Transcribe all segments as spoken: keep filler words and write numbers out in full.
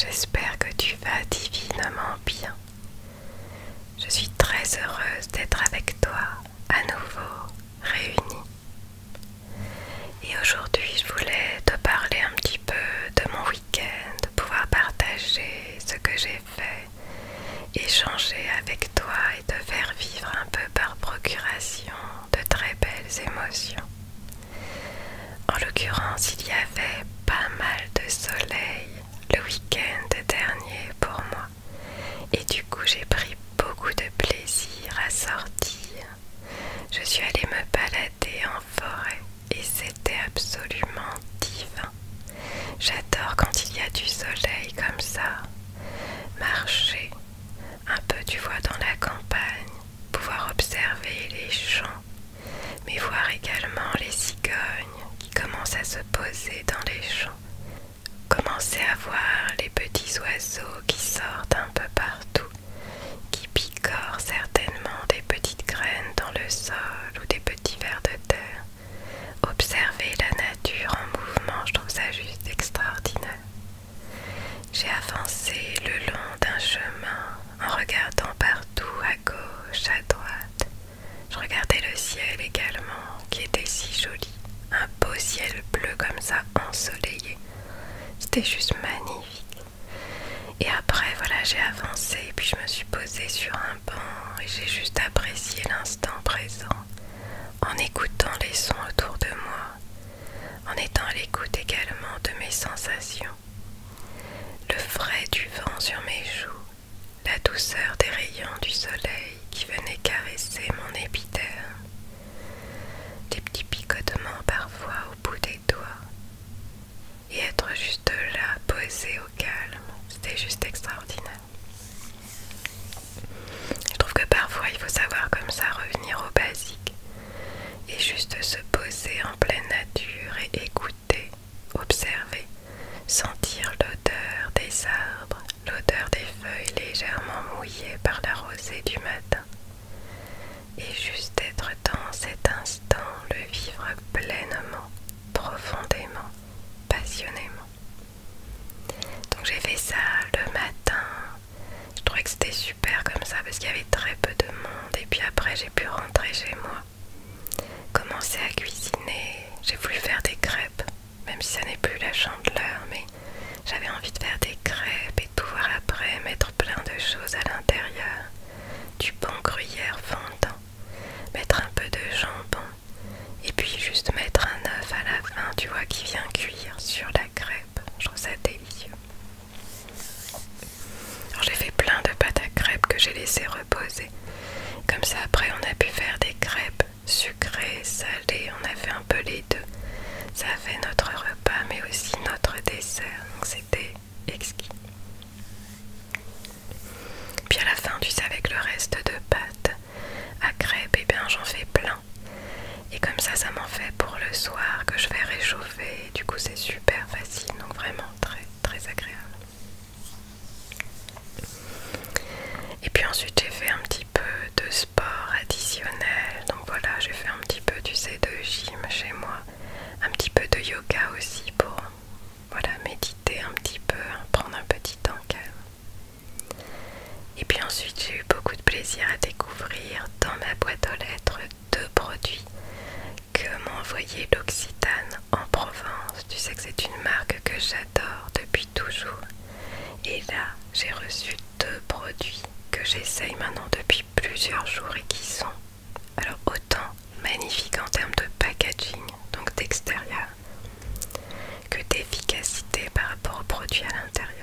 j'espère que tu vas divinement bien. Je suis très heureuse d'être avec toi à nouveau réunis. Et aujourd'hui, je voulais te parler un petit peu de mon week-end, de pouvoir partager ce que j'ai fait, échanger avec toi et te faire vivre un peu par procuration de très belles émotions. En l'occurrence, il y avait pas mal de soleil le week-end dernier pour moi. Et du coup, j'ai pris beaucoup de plaisir à sortir. Je suis allée me balader en forêt et c'était absolument divin. J'adore quand il y a du soleil comme ça. Marcher un peu, tu vois, dans la campagne, pouvoir observer les champs, mais voir également les cigognes qui commencent à se poser dans les champs. Commencer à voir les petits oiseaux qui sortent un peu partout, qui picorent certainement des petites graines dans le sol ou des petits vers de terre. Observer la nature en mouvement, je trouve ça juste extraordinaire. J'ai avancé le long d'un chemin en regardant partout à gauche, à droite. Je regardais le ciel également qui était si joli, un beau ciel bleu comme ça ensoleillé. C'était juste magnifique. Et après, voilà, j'ai avancé et puis je me suis posée sur un banc et j'ai juste apprécié l'instant présent en écoutant les sons autour de moi, en étant à l'écoute également de mes sensations. Le frais du vent sur mes joues, la douceur des rayons du soleil qui venaient caresser mon épiderme, des petits picotements parfois au bout des doigts. Et être juste là, posé au calme, c'était juste extraordinaire. Je trouve que parfois il faut savoir comme ça revenir au basique et juste se poser en pleine nature et écouter, observer, sentir l'odeur des arbres, l'odeur des feuilles légèrement mouillées par la rosée du matin et juste être dans cet instant, le vivre pleinement, profondément, passionnément. Donc j'ai fait ça le matin. Je trouvais que c'était super comme ça parce qu'il y avait très peu de monde et puis après j'ai pu rentrer chez moi, commencer à cuisiner. J'ai voulu faire des crêpes, même si ça n'est plus la chandeleur, mais j'avais envie de faire des crêpes et de pouvoir après mettre plein de choses à l'intérieur, du bon gruyère fondant, mettre un peu de jambon et puis juste mettre un œuf à la fin, tu vois, qui vient cuire sur la crêpe. Je trouve ça délicieux. Alors j'ai fait plein de pâtes à crêpes que j'ai laissé reposer. Comme ça après on a pu faire des crêpes sucrées, salées, on a fait un peu les deux. Ça a fait notre repas mais aussi notre dessert, donc c'était exquis. Puis à la fin, tu sais, avec le reste de pâtes à crêpes, et bien j'en fais plein. Et comme ça, ça m'en fait pour le soir que je vais réchauffer. Du coup, c'est super facile, donc vraiment très très agréable. Et puis ensuite, j'ai fait un petit peu de sport additionnel. Donc voilà, j'ai fait un petit peu, tu sais, de gym chez moi. Un petit peu de yoga aussi pour, voilà, méditer un petit peu, prendre un petit temps calme. Et puis ensuite, j'ai eu beaucoup de plaisir à découvrir dans ma boîte aux lettres deux produits que m'a envoyé l'Occitane en Provence. Tu sais que c'est une marque que j'adore depuis toujours. Et là, j'ai reçu deux produits que j'essaye maintenant depuis plusieurs jours et qui sont, alors, autant magnifiques en termes de packaging, donc d'extérieur, que d'efficacité par rapport aux produits à l'intérieur.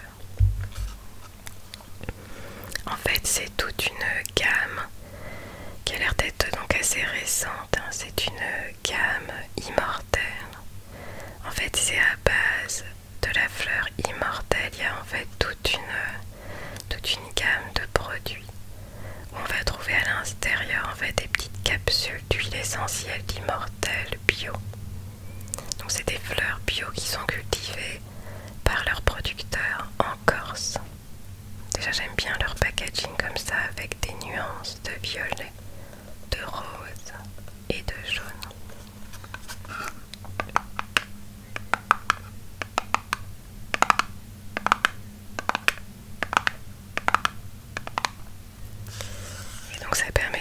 En fait, c'est toute une gamme qui a l'air d'être donc assez récente, hein. C'est une gamme immortelle. En fait, c'est à base de la fleur immortelle. Il y a en fait toute une, toute une gamme de produits où on va trouver à l'intérieur en fait des petites capsules d'huile essentielle d'immortelle bio. Donc c'est des fleurs bio qui sont cultivées par leurs producteurs en Corse. Déjà j'aime bien leur packaging comme ça avec des nuances de violet, de rose et de jaune.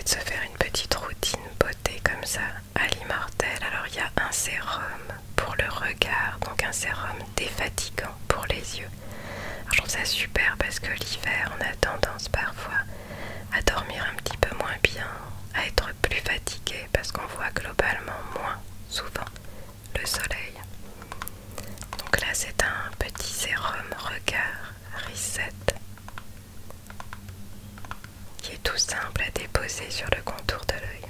de se faire une petite routine beauté comme ça à l'immortel. Alors il y a un sérum pour le regard, donc un sérum défatigant pour les yeux. Alors, je trouve ça super parce que l'hiver on a tendance parfois à dormir un petit peu moins bien, à être plus fatigué parce qu'on voit globalement moins souvent le soleil. Donc là c'est un petit sérum regard Reset qui est tout simple à déposer sur le contour de l'œil.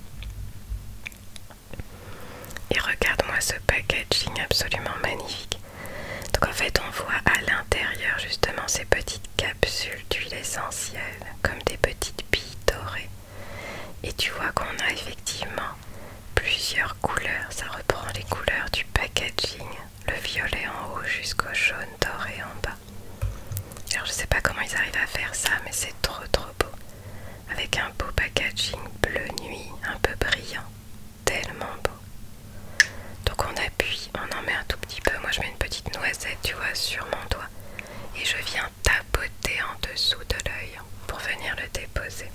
Et regarde-moi ce packaging absolument magnifique. Donc en fait on voit à l'intérieur justement ces petites capsules d'huile essentielle comme des petites billes dorées. Et tu vois qu'on a effectivement plusieurs couleurs, ça reprend les couleurs du packaging, le violet en haut jusqu'au jaune doré en bas. Alors je sais pas comment ils arrivent à faire ça, mais c'est trop trop beau. Avec un beau packaging bleu nuit, un peu brillant, tellement beau. Donc on appuie, on en met un tout petit peu, moi je mets une petite noisette tu vois sur mon doigt et je viens tapoter en dessous de l'œil pour venir le déposer.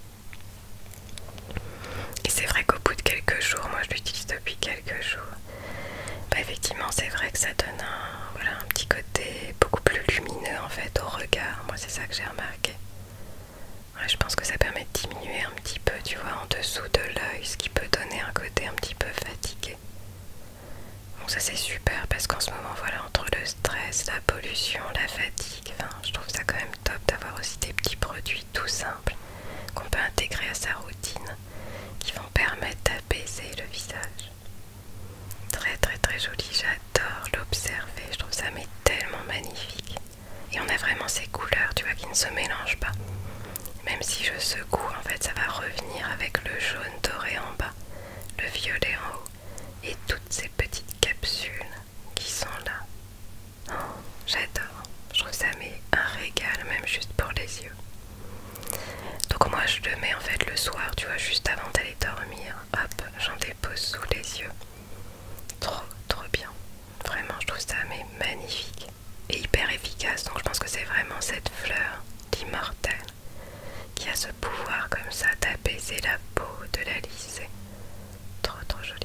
Et c'est vrai qu'au bout de quelques jours, moi je l'utilise depuis quelques jours, bah effectivement c'est vrai que ça donne un, voilà, un petit côté beaucoup plus lumineux en fait au regard. Moi c'est ça que j'ai remarqué. Ouais, je pense que ça permet de diminuer un petit peu tu vois en dessous de l'œil, ce qui peut donner un côté un petit peu fatigué. Donc ça c'est super parce qu'en ce moment voilà, entre le stress, la pollution, la fatigue, enfin, je trouve ça quand même top d'avoir aussi des petits produits tout simples qu'on peut intégrer à sa routine qui vont permettre d'apaiser le visage. Très très très joli, j'adore l'observer, je trouve ça mais tellement magnifique. Et on a vraiment ces couleurs tu vois qui ne se mélangent pas. Même si je secoue en fait ça va revenir avec le jaune doré en bas, le violet en haut et toutes ces petites capsules qui sont là. Oh, j'adore, je trouve ça mais un régal même juste pour les yeux. Donc moi je le mets en fait le soir tu vois juste avant d'aller dormir, hop j'en dépose sous les yeux. Trop trop bien, vraiment je trouve ça mais magnifique et hyper efficace. Donc je pense que c'est vraiment cette fleur d'immortel qui a ce pouvoir comme ça d'apaiser la peau, de la lisser. Trop trop joli.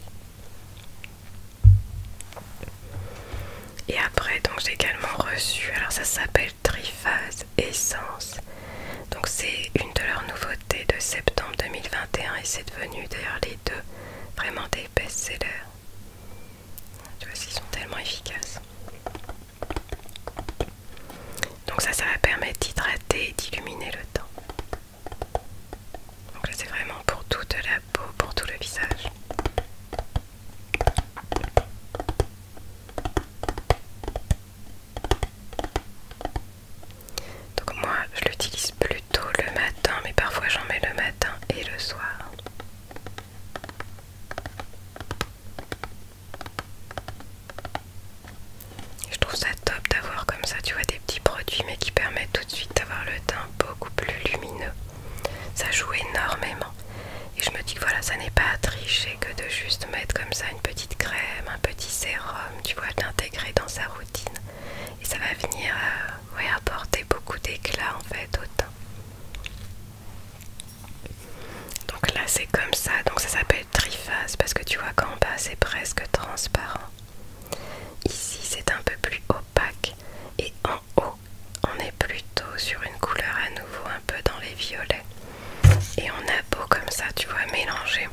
Et après donc j'ai également reçu, alors ça s'appelle Triphase Essence. Donc c'est une de leurs nouveautés de septembre deux mille vingt et un et c'est devenu d'ailleurs les deux vraiment des best-sellers. Tu vois, ils sont tellement efficaces. Donc ça, ça va permettre d'hydrater et d'illuminer le teint. Donc là c'est vraiment pour toute la peau, pour tout le visage. Donc moi je l'utilise plutôt le matin, mais parfois j'en mets le matin et le soir. Je trouve ça top d'avoir comme ça, tu vois, des petits produits mais qui permettent tout de suite d'avoir le teint beaucoup plus lumineux. Ça joue énormément. Et je me dis que voilà, ça n'est pas à tricher que de juste mettre comme ça une petite crème, un petit sérum, tu vois, d'intégrer dans sa routine. Et ça va venir euh, ouais, apporter beaucoup d'éclat en fait au teint. Donc là c'est comme ça, donc ça s'appelle Triphase parce que tu vois qu'en bas c'est presque transparent. Ici c'est un peu plus opaque et en haut on est plutôt sur une couleur à nouveau un peu dans les violets. Et on a beau comme ça tu vois mélanger.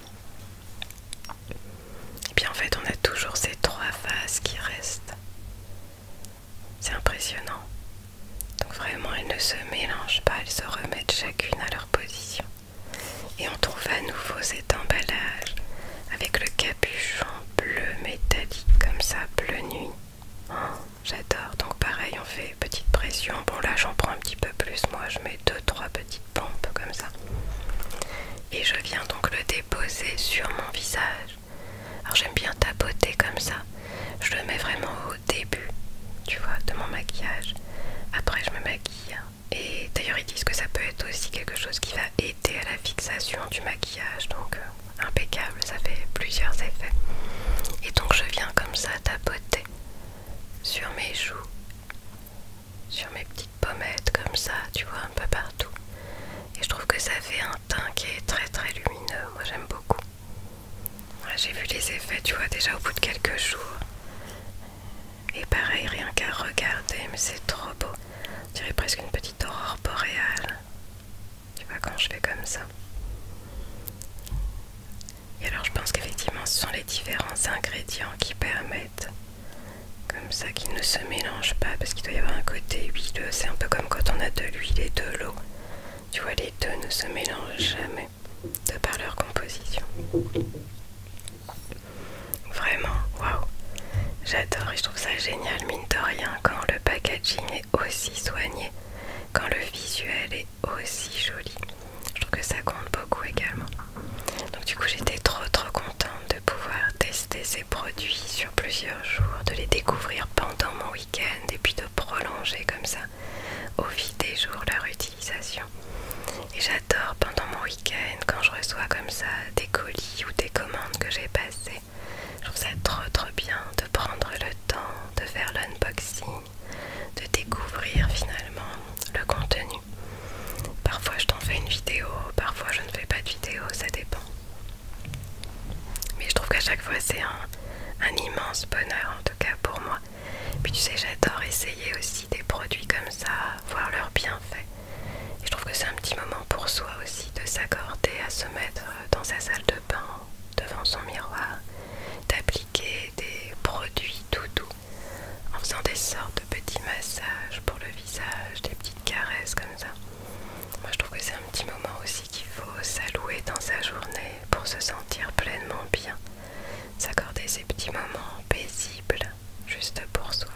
Et puis en fait on a toujours ces trois phases qui restent. C'est impressionnant. Donc vraiment elles ne se mélangent pas, elles se remettent chacune à leur position. Et on trouve à nouveau cet emballage avec le capuchon bleu métallique comme ça, bleu nuit. Oh, j'adore. Donc pareil on fait petite pression. Bon là j'en prends un petit peu plus, moi je mets deux trois petites pompes comme ça. Et je viens donc le déposer sur mon visage. Alors j'aime bien tapoter comme ça. Je le mets vraiment au début, tu vois, de mon maquillage. Après je me maquille. Et d'ailleurs ils disent que ça peut être aussi quelque chose qui va aider à la fixation du maquillage. Donc euh, impeccable, ça fait plusieurs effets. Et donc je viens comme ça tapoter sur mes joues, sur mes petites pommettes comme ça, tu vois, un peu partout. Et je trouve que ça fait un teint qui est très très lumineux. Moi j'aime beaucoup. Ouais, j'ai vu les effets, tu vois, déjà au bout de quelques jours. Et pareil, rien qu'à regarder, mais c'est trop beau. On dirait presque une petite aurore boréale. Tu vois, quand je fais comme ça. Et alors je pense qu'effectivement ce sont les différents ingrédients qui permettent comme ça qu'ils ne se mélangent pas, parce qu'il doit y avoir un côté huileux. C'est un peu comme quand on a de l'huile et de l'eau. Tu vois, les deux ne se mélangent jamais de par leur composition. Vraiment, waouh, j'adore et je trouve ça génial, mine de rien, quand le packaging est aussi soigné, quand le visuel est aussi joli. Je trouve que ça compte beaucoup également. Donc du coup j'étais trop trop contente de pouvoir tester ces produits sur plusieurs jours, de les découvrir pendant mon week-end et puis de prolonger comme ça au fil des jours leur utilisation. Et j'adore pendant mon week-end quand je reçois comme ça des colis ou des commandes que j'ai passées. Je trouve ça trop trop bien de prendre le temps de faire l'unboxing, de découvrir finalement le contenu. Parfois je t'en fais une vidéo, parfois je ne fais pas de vidéo, ça dépend. Mais je trouve qu'à chaque fois c'est un, un immense bonheur, en tout cas pour moi. Puis tu sais, j'adore essayer aussi des produits comme ça, voir leurs bienfaits. Et je trouve que c'est un petit moment pour soi aussi de s'accorder à se mettre dans sa salle de bain, devant son miroir, d'appliquer des produits tout doux, en faisant des sortes de petits massages pour le visage, des petites caresses comme ça. Moi je trouve que c'est un petit moment aussi qu'il faut s'allouer dans sa journée pour se sentir pleinement bien, s'accorder ces petits moments paisibles juste pour soi.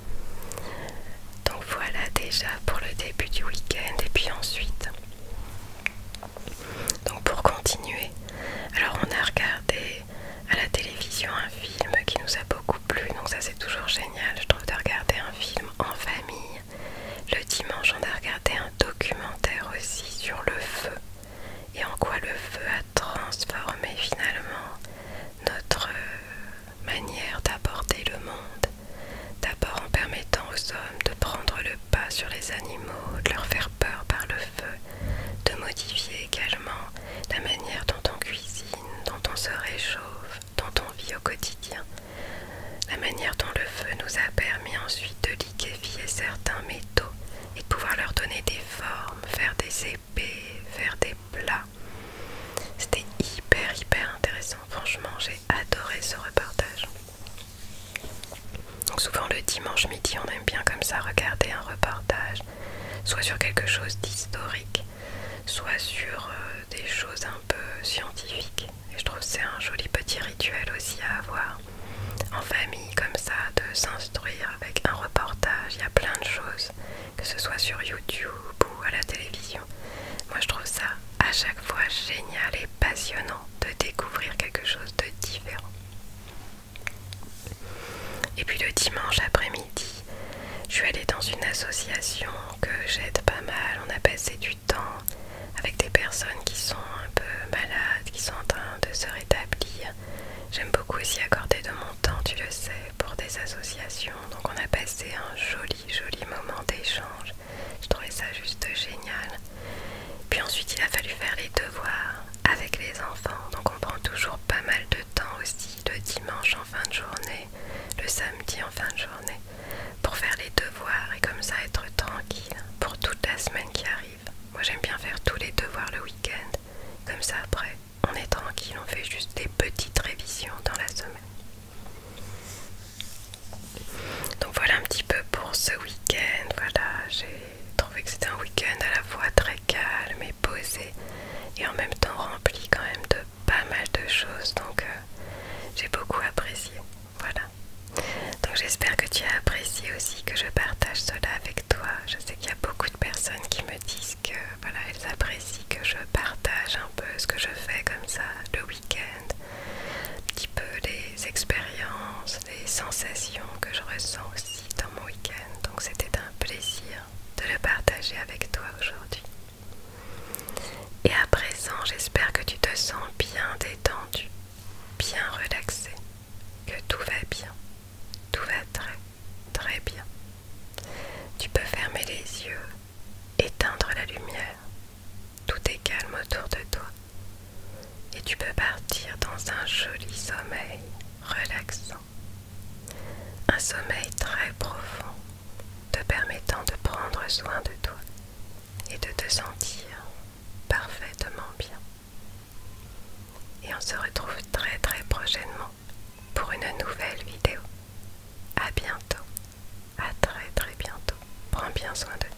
Donc voilà déjà pour le début du week-end. Et puis ensuite, donc pour continuer, alors on a regardé à la télévision un film qui nous a beaucoup plu, donc ça c'est toujours génial je trouve de regarder un film en famille. Le dimanche on a regardé un documentaire aussi sur le feu et en quoi le feu a transformé finalement notre manière d'aborder le monde. D'abord en permettant aux hommes de prendre le pas sur les animaux, de leur faire peur par le feu, de modifier également la manière dont on cuisine, dont on se réchauffe, dont on vit au quotidien. La manière dont le feu nous a permis ensuite de liquéfier certains métaux et de pouvoir leur donner des formes, faire des épées, faire des plats. C'était hyper hyper intéressant, franchement j'ai adoré ce reportage. Donc souvent le dimanche midi on aime bien comme ça regarder un reportage, soit sur quelque chose d'historique, soit sur euh, des choses un peu scientifiques. Et je trouve que c'est un joli petit rituel aussi à avoir en famille comme ça, de s'instruire avec un reportage. Il y a plein de choses, que ce soit sur YouTube ou à la télévision. Moi je trouve ça à chaque fois génial et passionnant de découvrir quelque chose de différent. Et puis le dimanche après-midi, je suis allée dans une association que j'aide pas mal. On a passé du temps avec des personnes qui sont un peu malades, qui sont en train de se rétablir. J'aime beaucoup aussi accorder de mon temps, tu le sais, pour des associations. Donc on a passé un joli, joli moment d'échange. Je trouvais ça juste génial. Puis ensuite il a fallu faire les devoirs avec les enfants. Donc on prend toujours pas mal de temps aussi le dimanche en fin de journée, le samedi en fin de journée, pour faire les devoirs et comme ça être tranquille pour toute la semaine qui arrive. Moi j'aime bien faire tous les devoirs le week-end. Comme ça après on est tranquille, on fait juste des petites révisions dans la semaine. Donc voilà un petit peu pour ce week-end. Voilà, j'ai trouvé que c'était un week-end à la fois très calme et posé et en même temps rempli quand même de pas mal de choses. Donc euh, j'ai beaucoup apprécié. Voilà. Donc j'espère que tu as apprécié aussi que je partage cela avec toi. Je sais qu'il y a beaucoup de personnes qui me disent que voilà, elles apprécient que je partage un peu ce que je fais comme ça le week-end, un petit peu les expériences, les sensations que je ressens aussi dans mon week-end. Donc c'était un plaisir de le partager avec toi aujourd'hui. Et à présent, j'espère que tu te sens bien détendu, bien relaxé, que tout va bien, tout va très très bien. Tu peux fermer les yeux, éteindre la lumière, soin de toi et de te sentir parfaitement bien. Et on se retrouve très très prochainement pour une nouvelle vidéo. À bientôt, à très très bientôt. Prends bien soin de